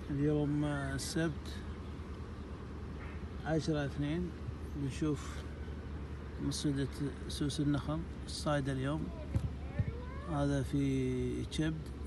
اليوم السبت 10/2. بنشوف مصيدة سوس النخل الصايدة اليوم. هذا في كبد